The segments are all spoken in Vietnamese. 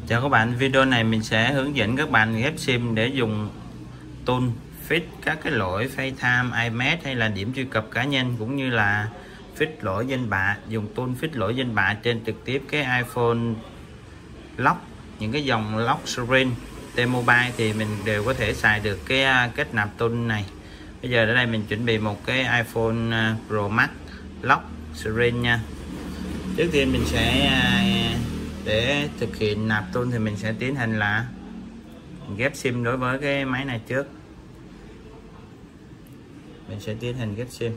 Chào các bạn, video này mình sẽ hướng dẫn các bạn ghép sim để dùng tool fix các cái lỗi FaceTime, iMessage hay là điểm truy cập cá nhân, cũng như là fix lỗi danh bạ. Dùng tool fix lỗi danh bạ trên trực tiếp cái iPhone lock, những cái dòng lock screen, T-Mobile thì mình đều có thể xài được cái kết nạp tool này. Bây giờ ở đây mình chuẩn bị một cái iPhone Pro Max lock screen nha. Trước tiên mình sẽ để thực hiện nạp tool thì mình sẽ tiến hành là ghép sim đối với cái máy này trước. Mình sẽ tiến hành ghép sim.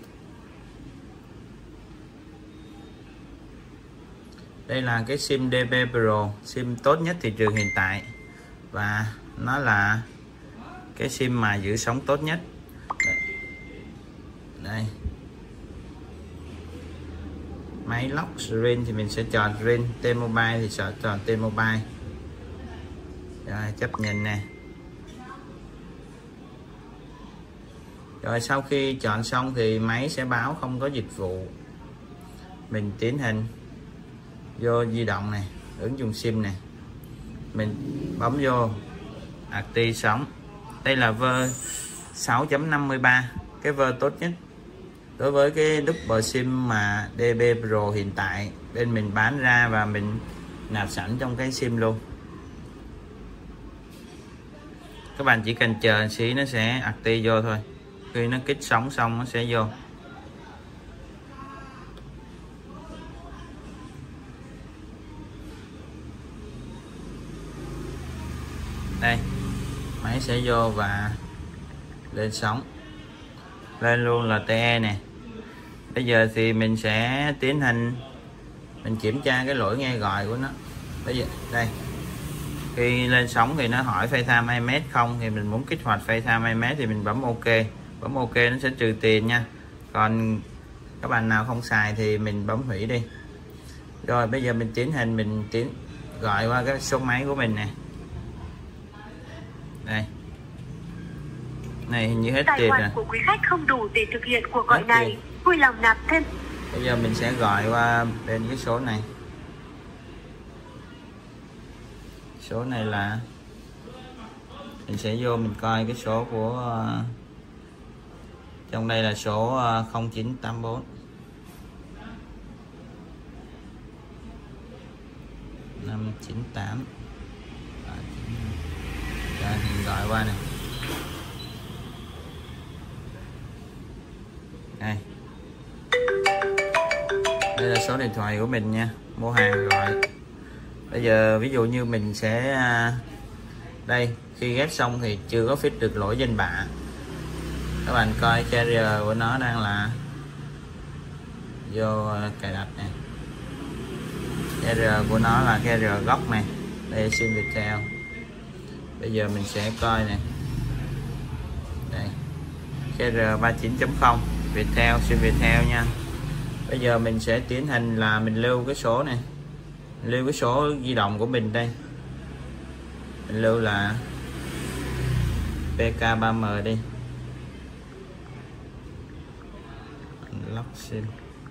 Đây là cái sim DB Pro, sim tốt nhất thị trường hiện tại, và nó là cái sim mà giữ sóng tốt nhất. Đây, máy lock screen thì mình sẽ chọn screen, T-Mobile thì sẽ chọn T-Mobile. Rồi chấp nhận nè. Rồi sau khi chọn xong thì máy sẽ báo không có dịch vụ. Mình tiến hành vô di động này, ứng dụng sim này, mình bấm vô active sóng. Đây là vơ 6.53, cái vơ tốt nhất đối với cái double sim mà DB Pro hiện tại bên mình bán ra, và mình nạp sẵn trong cái sim luôn. Các bạn chỉ cần chờ xí nó sẽ active vô thôi. Khi nó kích sóng xong nó sẽ vô. Đây, máy sẽ vô và lên sóng, lên luôn là TE nè. Bây giờ thì mình sẽ tiến hành mình kiểm tra cái lỗi nghe gọi của nó. Bây giờ đây, khi lên sóng thì nó hỏi FaceTime iMessage không, thì mình muốn kích hoạt FaceTime iMessage thì mình bấm OK. Bấm OK nó sẽ trừ tiền nha. Còn các bạn nào không xài thì mình bấm hủy đi. Rồi bây giờ mình tiến hành mình gọi qua cái số máy của mình nè. Đây, này hình như hết tài tiền rồi. khoản của quý khách không đủ để thực hiện cuộc gọi này, vui lòng nạp thêm. Bây giờ mình sẽ gọi qua bên cái số này. Số này là mình sẽ vô mình coi cái số của trong đây là số 0984 598. Rồi mình gọi qua này. Đây là số điện thoại của mình nha, mua hàng gọi. Bây giờ ví dụ như mình sẽ đây, khi ghép xong thì chưa có fix được lỗi danh bạ. Các bạn coi carrier của nó đang là vô cài đặt nè. Carrier của nó là carrier gốc này. Đây sim Viettel. Bây giờ mình sẽ coi nè. Đây, carrier 39.0 Viettel, sim Viettel nha. Bây giờ mình sẽ tiến hành là mình lưu cái số này, lưu cái số di động của mình đây. Mình lưu là PK3M đi. Lock sim.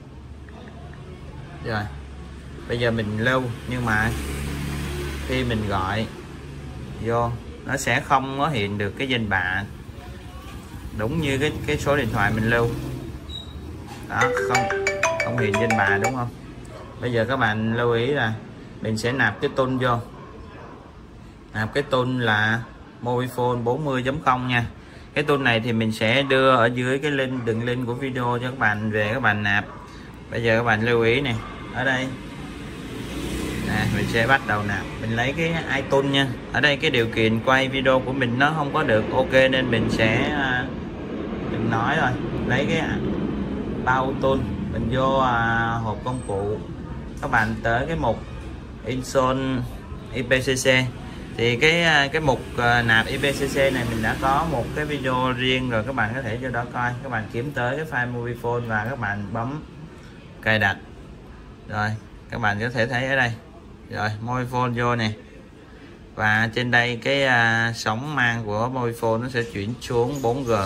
Rồi bây giờ mình lưu, nhưng mà khi mình gọi vô nó sẽ không có hiện được cái danh bạ đúng như cái số điện thoại mình lưu đó, không hiện danh bạ, đúng không? Bây giờ các bạn lưu ý là mình sẽ nạp cái tool vô. Nạp cái tool là Mobifone 40.0 nha. Cái tool này thì mình sẽ đưa ở dưới cái link, đường link của video cho các bạn về các bạn nạp. Bây giờ các bạn lưu ý này, ở đây nè, mình sẽ bắt đầu nạp. Mình lấy cái iTunes nha. Ở đây cái điều kiện quay video của mình nó không có được OK nên mình sẽ đừng nói rồi, lấy cái bao tool, mình vô hộp công cụ, các bạn tới cái mục install IPCC thì cái mục nạp IPCC này mình đã có một cái video riêng rồi, các bạn có thể vô đó coi. Các bạn kiếm tới cái file Mobifone và các bạn bấm cài đặt. Rồi các bạn có thể thấy ở đây rồi Mobifone vô nè, và trên đây cái sóng mang của Mobifone nó sẽ chuyển xuống 4G.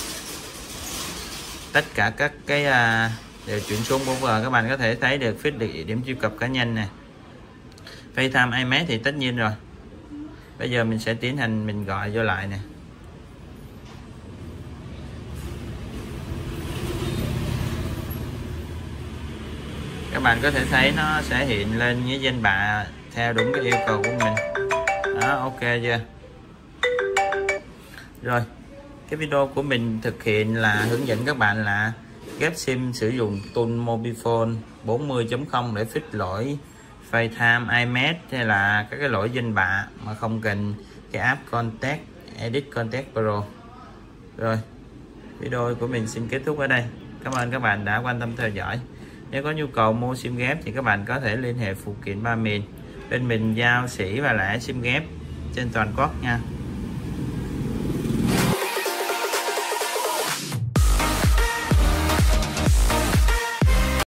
Tất cả các cái đều chuyển xuống 4G. Các bạn có thể thấy được fix được điểm truy cập cá nhân này, FaceTime iMessage thì tất nhiên rồi, Bây giờ mình sẽ tiến hành mình gọi vô lại nè. Các bạn có thể thấy nó sẽ hiện lên với danh bạ theo đúng cái yêu cầu của mình. Đó, ok chưa? Rồi, cái video của mình thực hiện là hướng dẫn các bạn là ghép sim sử dụng tool Mobifone 40.0 để fix lỗi FaceTime, iMessage hay là các cái lỗi danh bạ mà không cần cái app Contact, Edit Contact Pro. Rồi, video của mình xin kết thúc ở đây. Cảm ơn các bạn đã quan tâm theo dõi. Nếu có nhu cầu mua sim ghép thì các bạn có thể liên hệ phụ kiện Ba Miền. Bên mình giao sỉ và lẻ sim ghép trên toàn quốc nha.